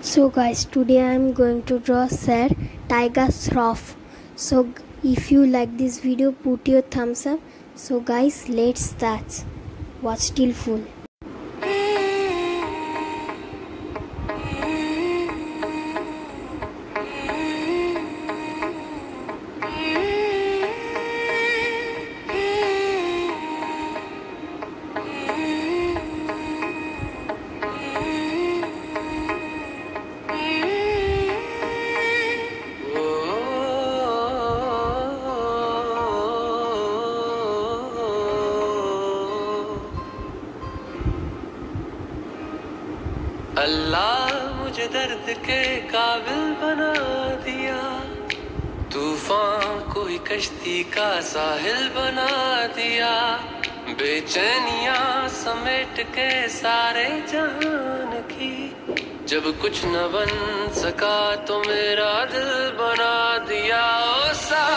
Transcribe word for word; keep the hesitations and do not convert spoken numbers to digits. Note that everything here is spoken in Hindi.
So guys, today I am going to draw Sir Tiger Shroff. So if you like this video, put your thumbs up. So guys, let's start. Watch till full. अल्लाह मुझे दर्द के काबिल बना दिया, तूफान को ही कश्ती का साहिल बना दिया, बेचैनियां समेट के सारे जहान की, जब कुछ न बन सका तो मेरा दिल बना दिया। ओ सा